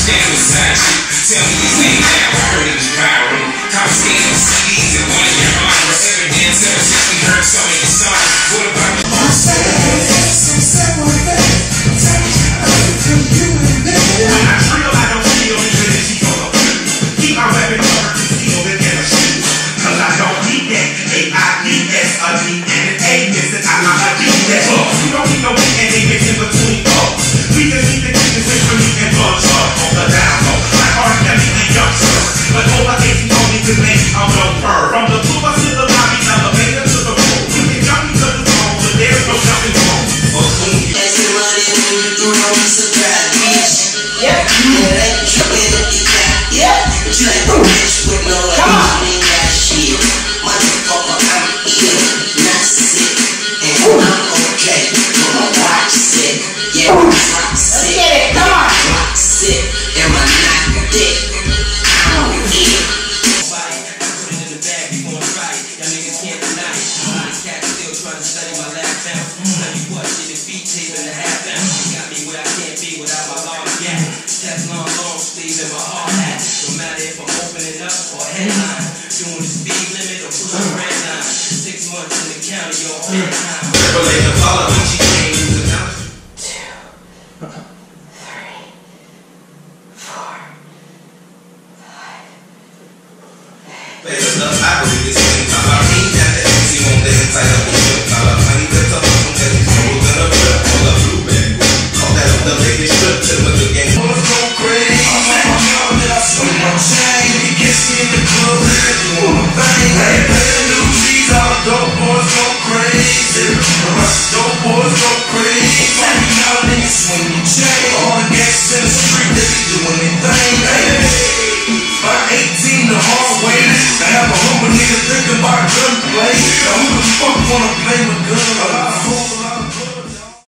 Stand beside you. Tell me his name now. I heard he was viral. Confiscating CDs and one of your honor. Evidence ever since we heard some of your songs. What about the I said one thing. From you and me. When I drill, I don't feel even if she goes up. Keep my weapon covered, concealed in a shoe. Cause I don't need that. A-I-E-S, a D and an A missing. I'm not a D that. You don't need no B and A missing between both. We just need the difference between me and Bug Chuck on the down low. Like R. Kelly and Young Sir. But over 18 on me to make I'm no purr. From the Cuba to the lobby, elevator to the room. You can jump me to the phone, but there's no jumping home. As you run in, you know we surprise, bitch. Yep. Yeah, ain't tripping if you got, yeah. But you like a bitch with no money, ain't got shit. Motherfucker, I'm ill, not sick. And I'm okay, but my watch sick. Yeah, my rock sick. Let's get it, come on. Rock sick, and my knock dick. I'm ill. Nobody, I put it in the bag, we gon' fight. Y'all niggas can't deny it. These cats still trying to study my last down. Tell you what.